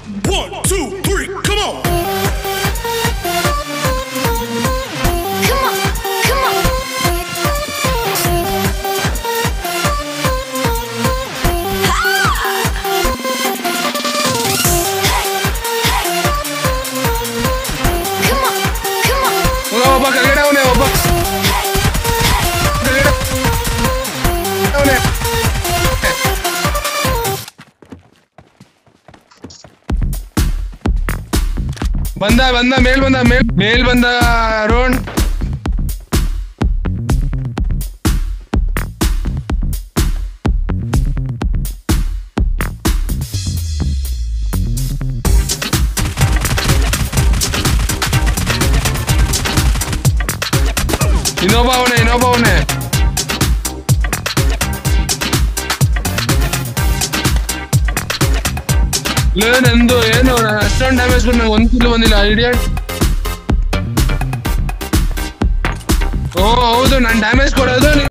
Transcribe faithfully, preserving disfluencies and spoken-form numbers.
One, two, three, come on. Come on, come on. Come on, come on. ಒಬ್ಬ ಕೆಳಗಡೆ ಅವನೇ ಒಬ್ಬ ಕೆಳಗಡೆ ಅವನೇ ಬಂದ ಬಂದ ಮೇಲ್ ಬಂದ ಮೇಲ್ ಮೇಲ್ ಬಂದ ಅರುಣ್ ಇನ್ನೊಬ್ಬ ಅವನೇ ಇನ್ನೊಬ್ಬ ಅವನೇ ಲೇ ನಂದು ಏನು ಅಷ್ಟೊಂದು ಡ್ಯಾಮೇಜ್ ಬಂದು ನಂಗೆ ಒಂದು ಕಿಲೋ ಬಂದಿಲ್ಲ ಐಡಿಯಟ್. ಓ ಹೌದು ನಾನು ಡ್ಯಾಮೇಜ್ ಕೊಡೋದು